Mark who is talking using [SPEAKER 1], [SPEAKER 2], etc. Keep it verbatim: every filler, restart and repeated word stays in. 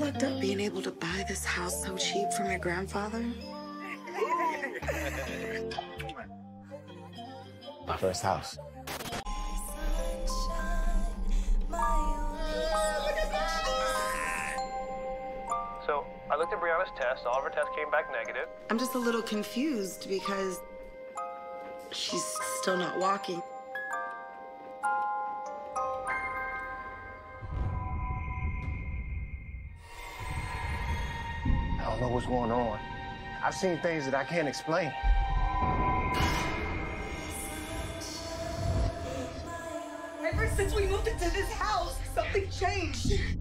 [SPEAKER 1] lucked up being able to buy this house so cheap from your grandfather?
[SPEAKER 2] My first house.
[SPEAKER 3] So, I looked at Brianna's test. All of her tests came back negative.
[SPEAKER 1] I'm just a little confused because she's still not walking.
[SPEAKER 2] I don't know what's going on. I've seen things that I can't explain.
[SPEAKER 1] Ever since we moved into this house, something changed.